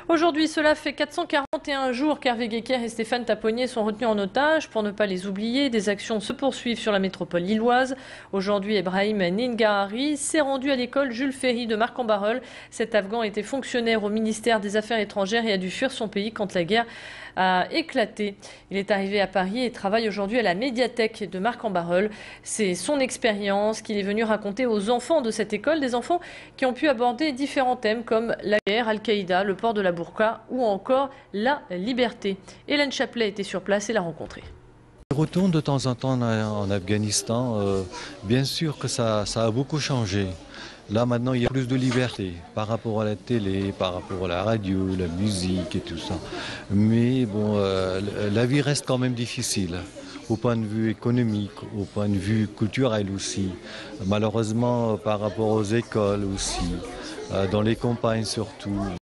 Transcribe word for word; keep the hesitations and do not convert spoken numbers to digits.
Aujourd'hui, cela fait quatre cent quarante et un jours qu'Hervé Guéquer et Stéphane Taponnier sont retenus en otage. Pour ne pas les oublier, des actions se poursuivent sur la métropole lilloise. Aujourd'hui, Ebrahim Ningahari s'est rendu à l'école Jules Ferry de Marc-en-Barœul. Cet Afghan était fonctionnaire au ministère des Affaires étrangères et a dû fuir son pays quand la guerre a éclaté. Il est arrivé à Paris et travaille aujourd'hui à la médiathèque de Marc-en-Barœul. C'est son expérience qu'il est venu raconter aux enfants de cette école, des enfants qui ont pu aborder différents thèmes comme la guerre, Al-Qaïda, le port de la burqa ou encore la liberté. Hélène Chaplet était sur place et l'a rencontré. Je retourne de temps en temps en Afghanistan. Euh, bien sûr que ça, ça a beaucoup changé. Là maintenant il y a plus de liberté par rapport à la télé, par rapport à la radio, la musique et tout ça. Mais bon, euh, la vie reste quand même difficile. Au point de vue économique, au point de vue culturel aussi. Malheureusement par rapport aux écoles aussi, euh, dans les campagnes surtout.